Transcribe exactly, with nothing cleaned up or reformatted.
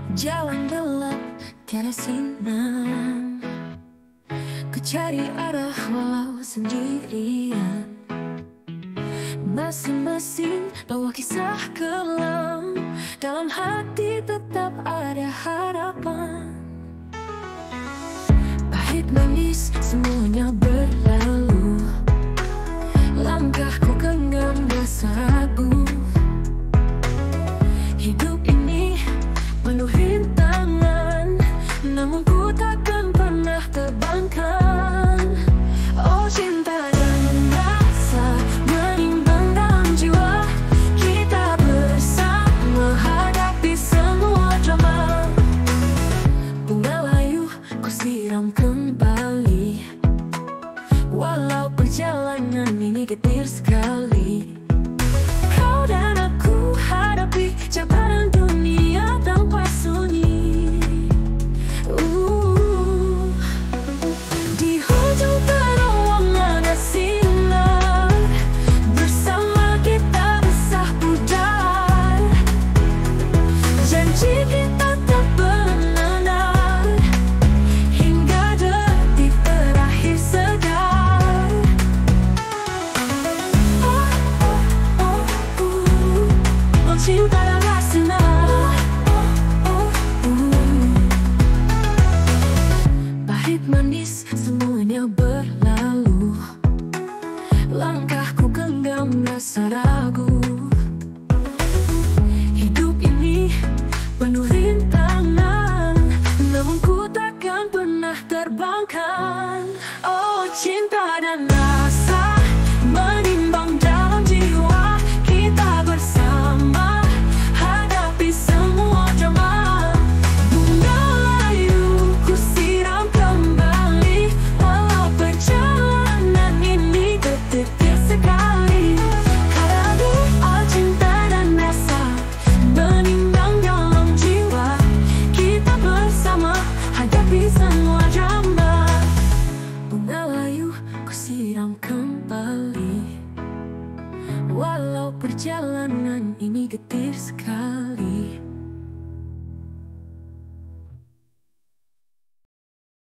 Jalan gelap, tiada sinar. Ku cari arah walau sendirian. Masing-masing bawa kisah kelam. Dalam hati tetap ada harapan. Pahit manis semuanya berlalu. Langkahku genggam rasa ragu. Hidup ini penuh rintangan, namun ku takkan pernah terbangkan. Oh cinta dan rasa menimbang dalam jiwa. Kita bersama hadapi semua drama. Bunga layu ku siram kembali, walau perjalanan ini getir sekali. Kau dan aku hadapi cabaran dunia tanpa sunyi. uh. Di hujung terowongan ada sinar. Bersama kita besar pudar. Janji kita tak benar hingga detik terakhir segar. Oh, oh, oh, uh. Oh cinta dan rasa. Pahit manis semuanya berlalu. Langkahku genggam rasa ragu. Hidup ini penuh rintangan, namun ku takkan pernah terbangkan. Oh cinta dan rasa menimbang dalam jiwa. Kita bersama hadapi semua drama. Bunga layu ku siram kembali, walau perjalanan ini getir sekali. Karena doa cinta dan rasa menimbang dalam jiwa. Kita bersama hadapi semua drama. Bunga layu ku siram kembali, walau perjalanan ini getir sekali.